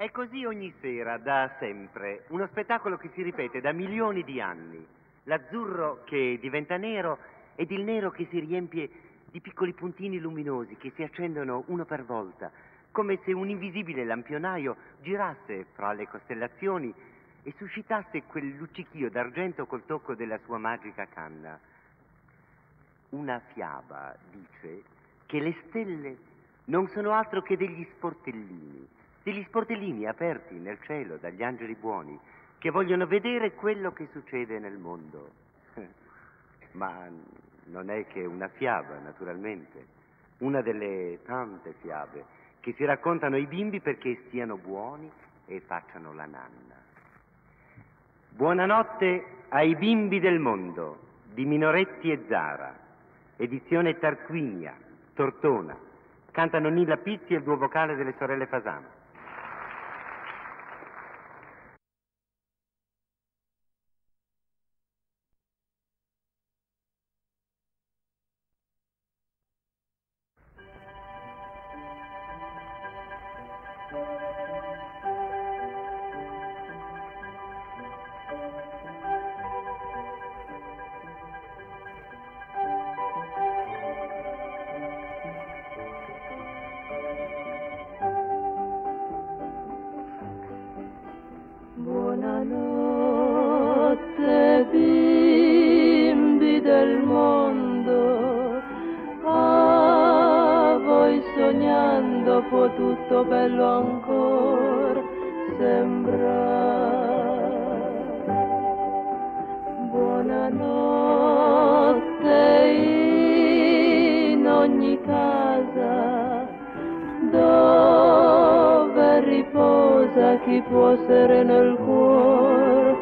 È così ogni sera, da sempre, uno spettacolo che si ripete da milioni di anni. L'azzurro che diventa nero ed il nero che si riempie di piccoli puntini luminosi che si accendono uno per volta, come se un invisibile lampionaio girasse fra le costellazioni e suscitasse quel luccichio d'argento col tocco della sua magica canna. Una fiaba dice che le stelle non sono altro che degli sportellini aperti nel cielo dagli angeli buoni che vogliono vedere quello che succede nel mondo. Ma non è che una fiaba, naturalmente, una delle tante fiabe che si raccontano ai bimbi perché stiano buoni e facciano la nanna. Buonanotte ai bimbi del mondo di Minoretti e Zara, edizione Tarquinia, Tortona. Cantano Nilla Pizzi e il duo vocale delle sorelle Fasano. Buonanotte bimbi del mondo, a voi sognando può tutto bello ancor sembrare. Buonanotte in ogni casa dove riposa chi può sereno il cuor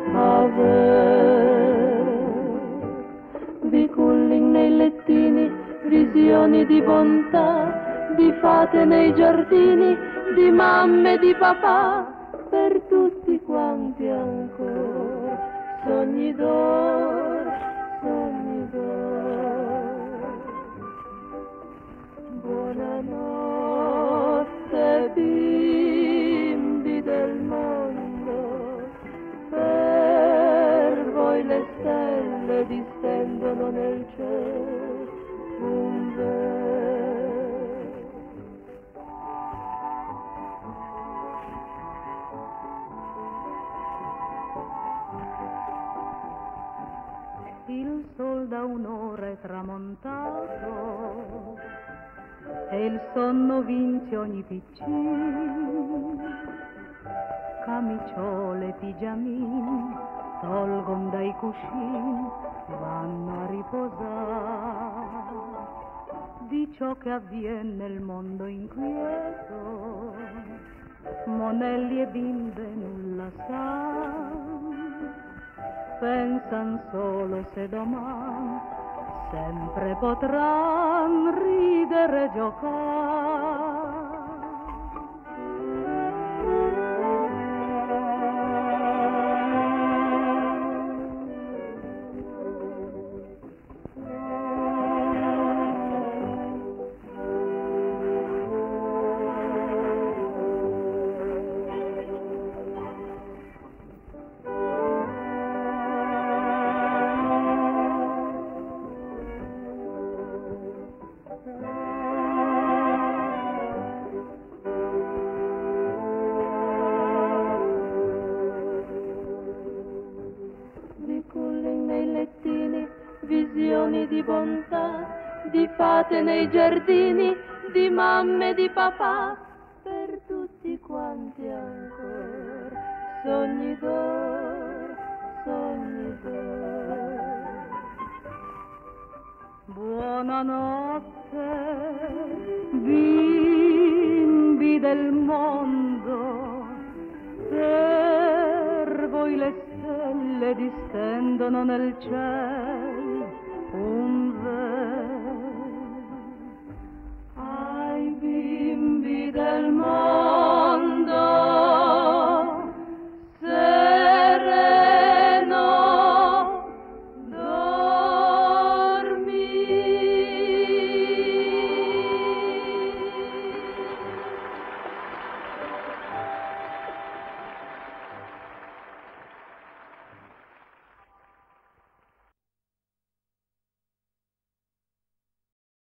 aver. Di culling nei lettini, visioni di bontà, di fate nei giardini, di mamme e di papà, per tutti quanti ancora sogni d'oro, sogni d'oro. Buonanotte bimbi del mondo, per voi le stelle distendono nel cielo un velo. Il sol da un'ora è tramontato e il sonno vince ogni piccin. Camiciole, pigiamin tolgon dai cuscini, vanno a riposare. Di ciò che avviene nel mondo inquieto, monelli e bimbe nulla sanno, pensan solo se domani sempre potranno ridere e giocare. Visioni di bontà, di fate nei giardini, di mamme e di papà, per tutti quanti ancora sogni d'oro, sogni d'oro. Buonanotte bimbi del mondo, per voi le stelle distendono nel cielo un velo. Ai bimbi del mondo